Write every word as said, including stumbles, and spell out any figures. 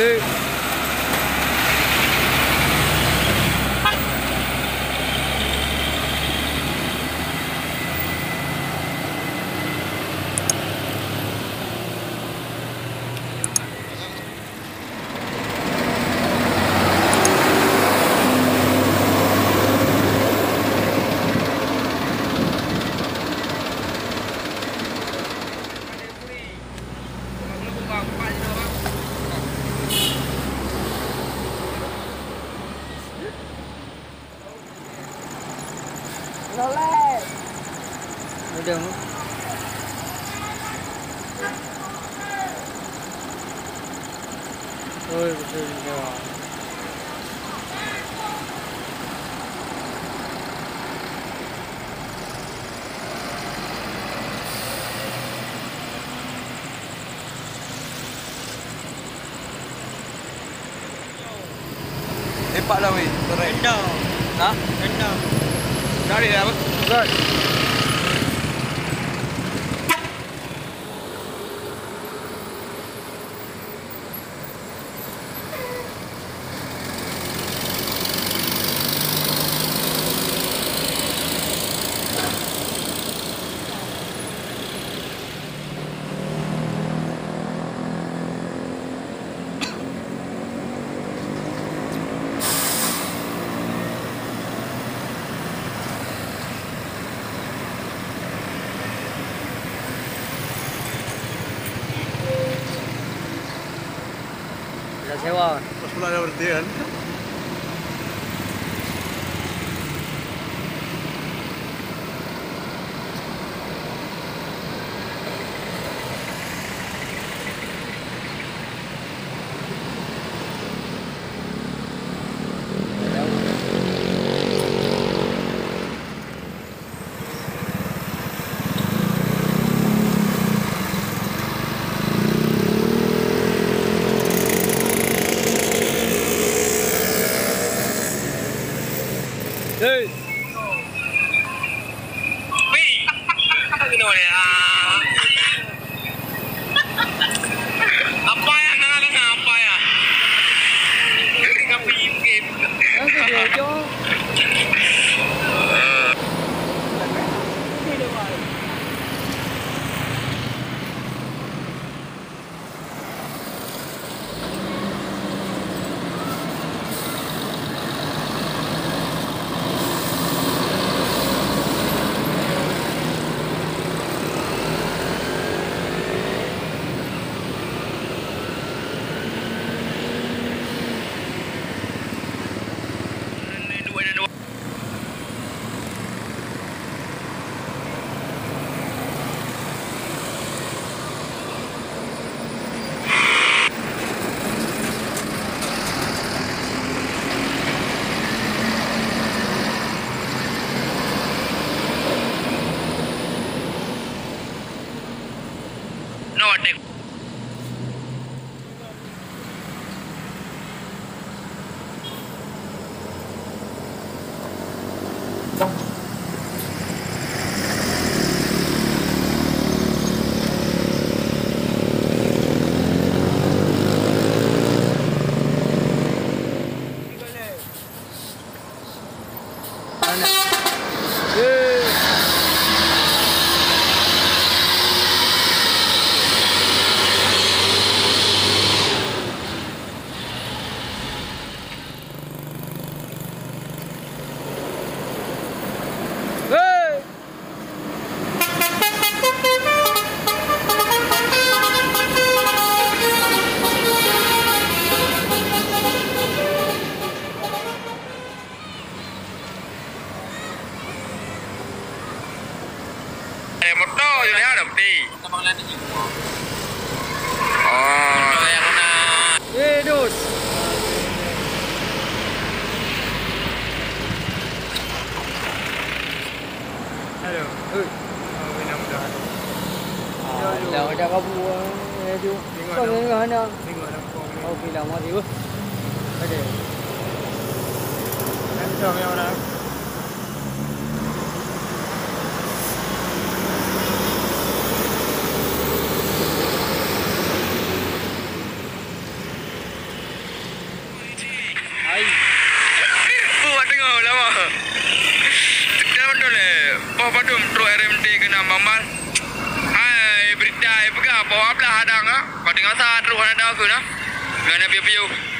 Eh. Noleh. Udah. Ôi, betul juga. Lepak lah weh, keren. Rendang. Ha? Rendang. Cari dah apa? Good. Dah sewa. Pas pula dah berhenti kan? Hey. Wih. Kena boleh. Apa ya? Nang nang apa ya? Tinggal pergi game. Nanti dia jo. No, ada. Mana? Eh. Hey. Ada motor je dah ada peti. Abang lain ni. Oh, yang kena. Eh, dus. Hello. Eh. Oh, mudah-mudahan. Ah, dah ada kabu. Eh, tu. Tengok Kau dah. tengok mana? Tengok dah kau ni. Okey dah mari. Okey. Nanti kami orang. Kau tengok sah terus nak dah aku nah. Biar nak piu-piu.